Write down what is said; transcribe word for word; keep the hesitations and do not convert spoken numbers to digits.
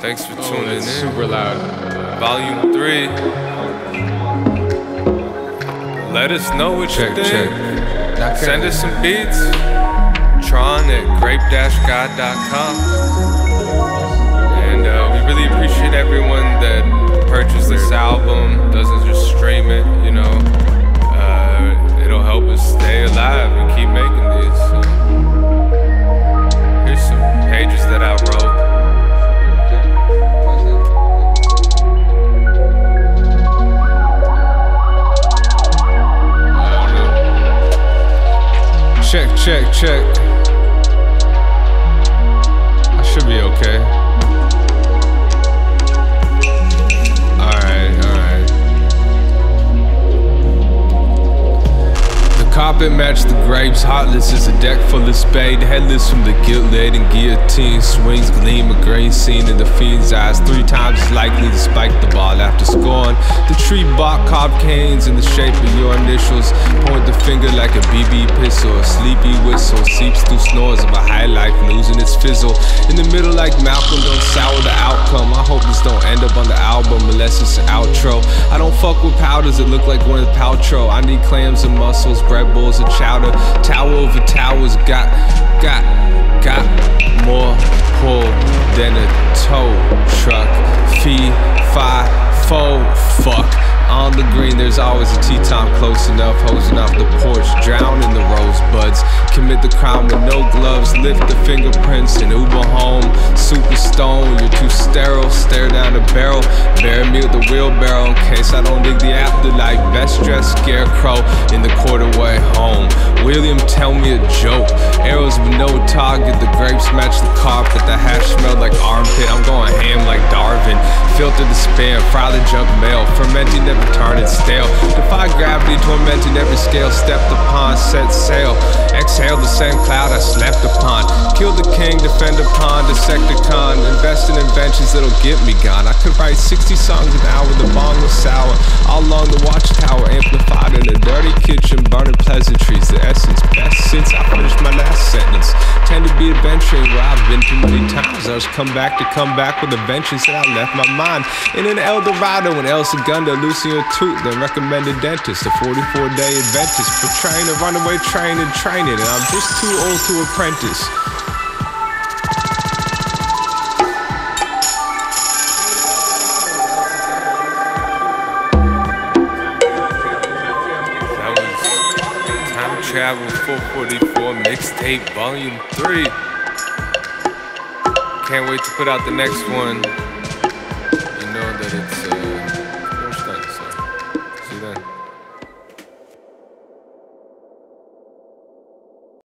Thanks for Oh, tuning in. super loud. Volume three. Let us know what Check, you think. check. Send us some beats. Tron at grape dash god dot com. And uh, we really appreciate everyone that purchased this album, doesn't just stream it, you know. Uh, it'll help us stay alive and keep making these. So. Here's some pages that I wrote. Check, check, check. I should be okay. Alright, alright. The carpet matched the grapes. Heartless is a deck full of spade. Headless from the guilt-laden guillotine. Swings gleam a grain scene in the fiend's eyes. Three times as likely to spike the ball after scoring. The tree bark carved canes in the shape of your initials. Point the finger like a B B pistol. A sleepy whistle seeps through snores of a high life, losing its fizzle. In the middle like Malcolm, don't sour the outcome. I hope this don't end up on the album unless it's an outro. I don't fuck with powders that look like Gwyneth Paltrow. I need clams and mussels, bread bowls and chowder. Tower over towers, got, got, got more pull than a tow truck. Fee, fi, fo, fuck. On the green, there's always a tea time close enough. Hosing off the porch, drown in the rosebuds. Commit the crime with no gloves. Lift the fingerprints and Uber home. Super stone, you're too sterile. Stare down the barrel. Bury me with the wheelbarrow in case I don't dig the afterlife. Best dressed scarecrow in the quarterway home. William, tell me a joke. Arrows with no target. The grapes match the carpet. The hash smelled like armpit. I'm going ham like Darwin. Filter the spam, fry the junk mail. Fermenting never turn it stale. Defy gravity, tormenting every scale. Stepped upon, set sail. Exhale the same cloud I slept upon. Kill the king, defend upon, dissect the con. Invest in inventions that'll get me gone. I could write sixty songs an hour, the bong was sour. All along the watchtower, amplified in a dirty kitchen, burning pleasantries. The essence best since I finished my last sentence. Tend to be adventuring where I've been too many times. I just come back to come back with a vengeance that I left my mind in an El Dorado and El Segundo, losing your tooth, then recommend a dentist. A forty-four day Adventist, portraying a runaway train and training, and I'm just too old to apprentice. That was Time Travel four forty-four Mixtape Volume three. Can't wait to put out the next one. You know that it's uh